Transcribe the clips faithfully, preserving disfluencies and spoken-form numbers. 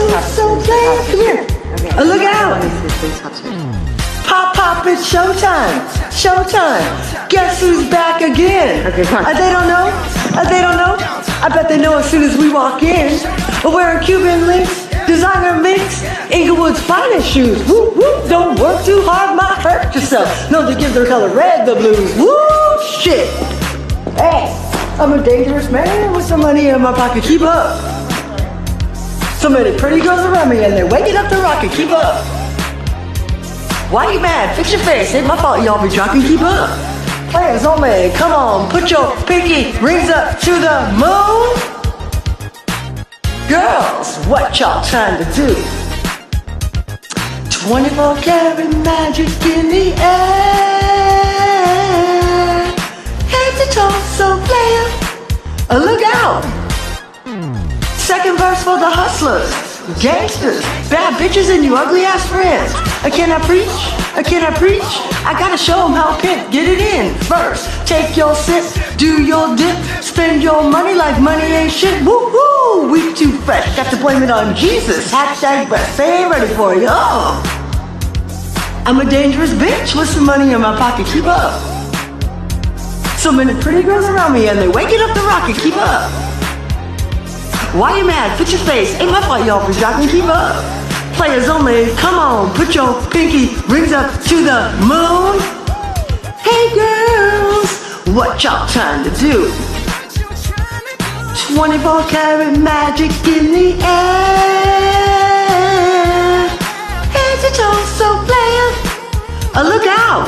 so player. Come here. Okay. Uh, look out. Pop, pop, it's showtime. Showtime. Guess who's back again? Okay, come on. Uh, they don't know? Uh, they don't know? I bet they know as soon as we walk in. We're wearing Cuban links, designer mix, Inglewood's finest shoes. Woo, woo, don't work too hard, might hurt yourself. No, they give their color red the blues. Woo, shit. Hey, I'm a dangerous man with some money in my pocket. Keep up. So many pretty girls around me and they're waking up the rocket. Keep up. Why you mad? Fix your face. Ain't my fault y'all be drunk. Keep up. Players only. Come on, put your pinky rings up to the moon. Girls, what y'all trying to do? twenty-four karat magic in the air. Head to toe, so player. Uh, look out. Second verse for the hustlers, gangsters, bad bitches, and you ugly ass friends. Uh, can I preach? Uh, can I preach? I gotta show them how pimp, get it in. First, take your sip, do your dip, spend your money like money ain't shit. Woo-hoo, we too fresh, got to blame it on Jesus. Hashtag breath, they ain't ready for you. Oh. I'm a dangerous bitch with some money in my pocket, keep up. So many pretty girls around me and they're waking up the rocket, keep up. Why you mad? Fix your face. Ain't my fault y'all for jocking. Keep up. Players only. Come on. Put your pinky rings up to the moon. Hey girls, what y'all trying to do? twenty-four karat magic in the air. Head to toe, so player. Uh, look out.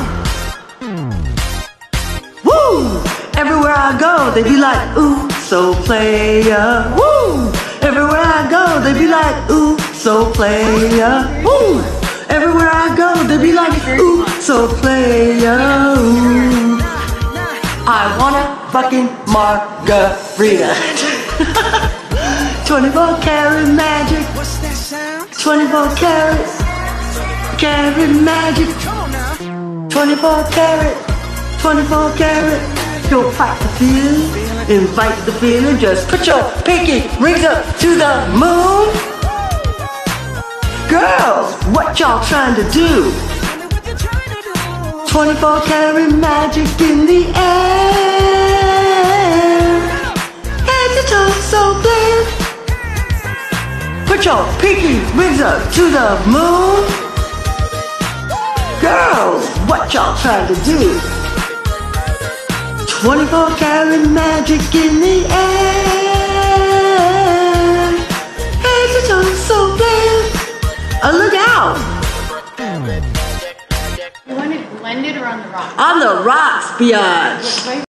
Woo! Everywhere I go, they be like, ooh, so playa. Woo! Everywhere I go, they be like, ooh, so playa. Woo! Everywhere I go, they be like, ooh, so playa. Ooh. I want a fucking margarita. twenty-four karat magic. twenty-four karat. Karat magic. twenty-four karat. twenty-four karat. Don't fight the feeling, invite the feeling. Just put your pinky rings up to the moon. Girls, what y'all trying to do? twenty-four karat magic in the air. Head to toe, so player. Put your pinky rings up to the moon. Girls, what y'all trying to do? twenty-four karat magic in the air. Head to toe, so player. Uh, look out. You want it blended or on the rocks? On the rocks, biatch.